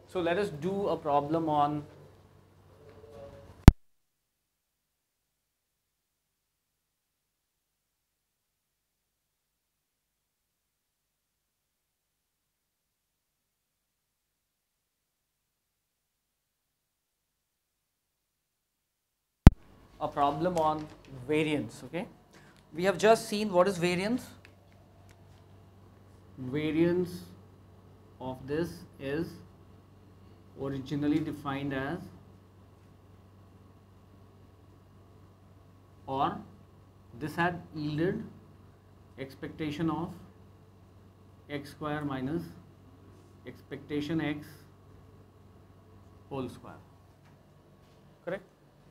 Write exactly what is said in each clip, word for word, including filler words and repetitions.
So let us do a problem on a problem on variance. Okay, we have just seen what is variance. Variance of this is originally defined as, or this had yielded expectation of x square minus expectation x whole square. Correct?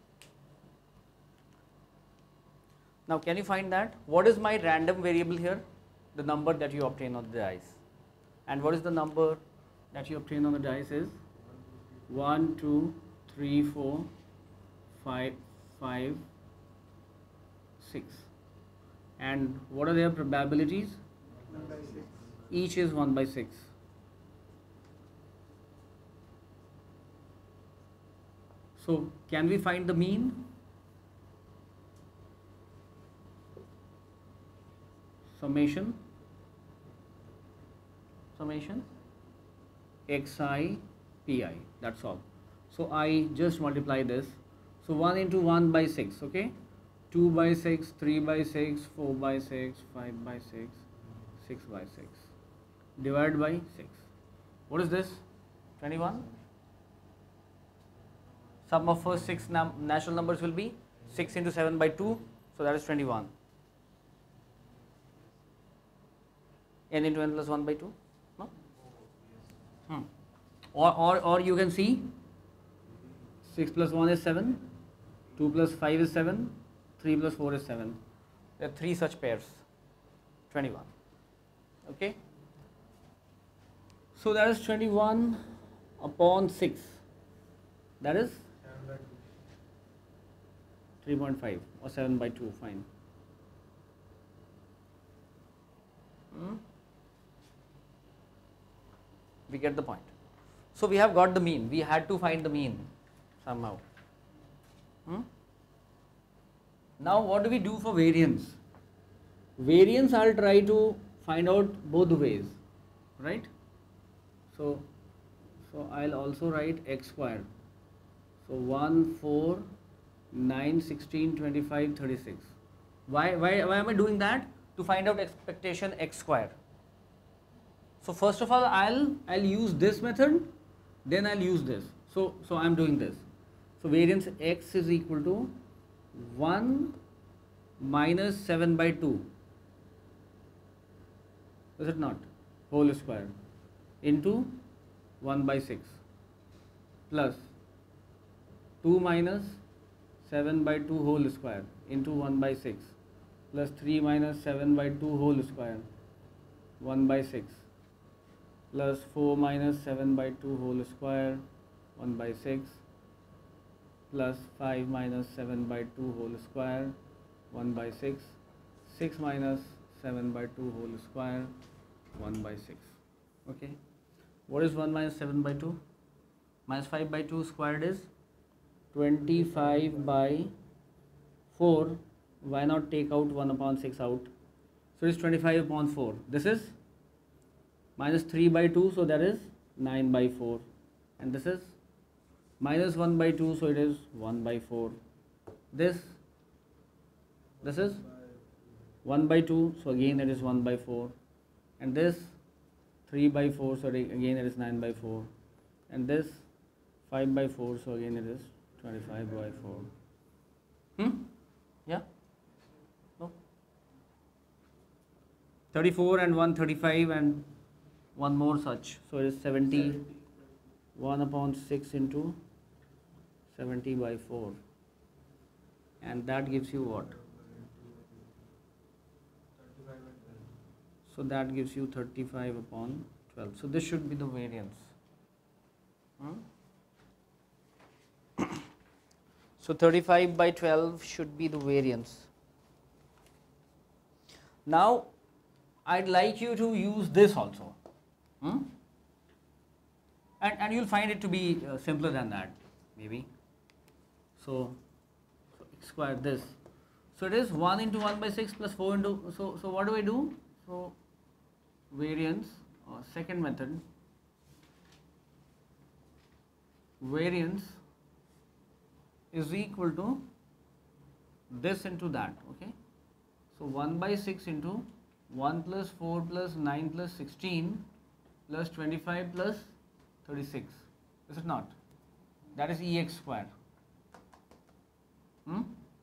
Now can you find that? What is my random variable here? The number that you obtain on the dice. And what is the number that you obtain on the dice is one, two, three, four, five, five, six. And what are their probabilities? one by six. Each is one by six. So can we find the mean? Summation summation xi pi, that's all. So I just multiply this. So one into one by six, okay, two by six, three by six, four by six, five by six, six by six, divided by six. What is this? twenty-one. Sum of first six num natural numbers will be six into seven by two, so that is twenty-one. N into n plus one by two, no? Hmm. Or, or, or you can see six plus one is seven, two plus five is seven, three plus four is seven. There are three such pairs, twenty-one. Okay? So that is twenty-one upon six. That is three point five or seven by two, fine. Hmm? We get the point. So we have got the mean. We had to find the mean somehow. Hmm? Now what do we do for variance? Variance I'll try to find out both ways, right? So, so I'll also write x squared. So one, four, nine, sixteen, twenty-five, thirty-six. Why, why, why am I doing that? To find out expectation x square. So first of all, I'll I'll use this method, then I'll use this. So so I'm doing this. So variance x is equal to one minus seven by two. Is it not? Whole square into one by six plus two minus seven by two whole square into one by six plus three minus seven by two whole square one by six plus four minus seven by two whole square one by six plus five minus seven by two whole square one by six, six minus seven by two whole square one by six. Okay, what is one minus seven by two? Minus five by two squared is twenty-five by four. Why not take out one upon six out? So it's twenty-five upon four. This is minus three by two, so that is nine by four. And this is minus one by two, so it is one by four. This, this is one by two, so again it is one by four. And this three by four, so again it is nine by four. And this five by four, so again it is twenty-five by four. Hmm? Yeah? No? thirty-four and one thirty-five and one more such. So it is seventy. one upon six into seventy by four. And that gives you what? So that gives you thirty-five upon twelve. So this should be the variance. Hmm? So thirty-five by twelve should be the variance. Now I'd like you to use this also. Hmm? and, and you'll find it to be uh, simpler than that maybe. So, so x square this. So it is one into one by six plus four into, so, so what do I do? So variance or second method, variance is equal to this into that, okay. So one by six into one plus four plus nine plus sixteen plus twenty-five plus thirty-six, is it not? That is E x square. Hmm?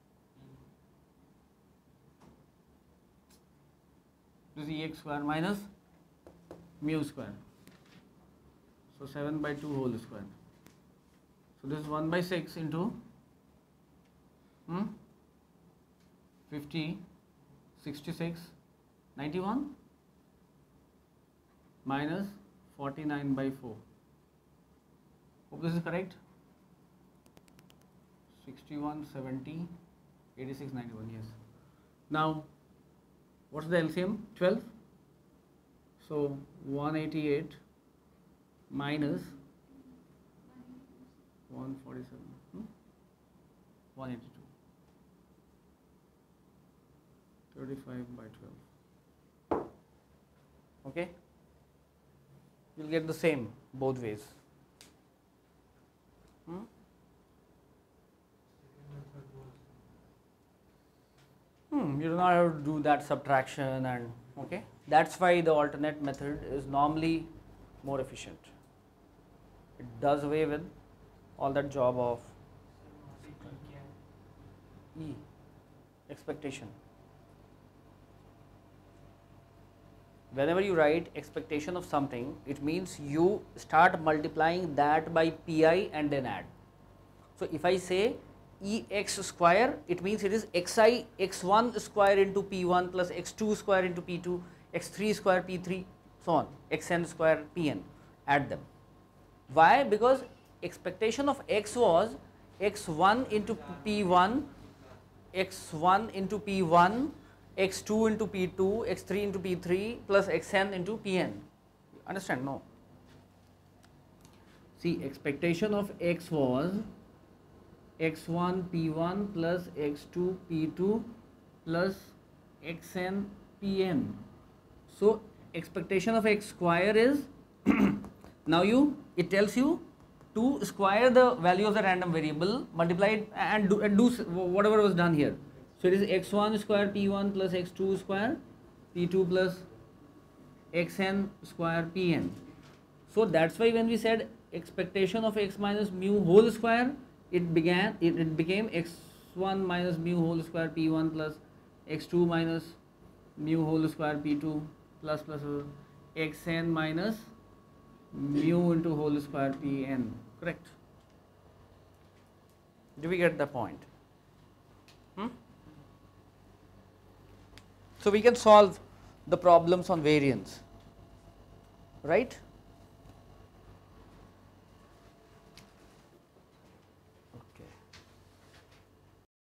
This is E x square minus mu square. So seven by two whole square. So this is one by six into hmm, fifty, sixty-six, ninety-one minus forty-nine by four. Hope this is correct. sixty-one, seventy, eighty-six, ninety-one, yes. Now, what's the L C M? twelve. So one eighty-eight minus one forty-seven, hmm? one eighty-two. thirty-five by twelve. Okay? You'll get the same both ways. Hmm? Hmm, you do not have to do that subtraction, and okay, that's why the alternate method is normally more efficient. It does away with all that job of E, expectation. Whenever you write expectation of something, it means you start multiplying that by pi and then add. So if I say E x square, it means it is xi x one square into p one plus x two square into p two, x three square p three, so on, xn square pn, add them. Why? Because expectation of x was x one into p one, x one into p one, x two into p two, x three into p three plus xn into pn. Understand? No. See, expectation of x was x one p one plus x two p two plus xn pn. So expectation of x square is now you it tells you to square the value of the random variable, multiply it and do, and do whatever was done here. So it is x one square p one plus x two square p two plus xn square pn. So that's why when we said expectation of x minus mu whole square, it began it, it became x one minus mu whole square p one plus x two minus mu whole square p two plus plus xn minus mu into whole square pn. Correct? Do we get the point? Hmm? So we can solve the problems on variance, right?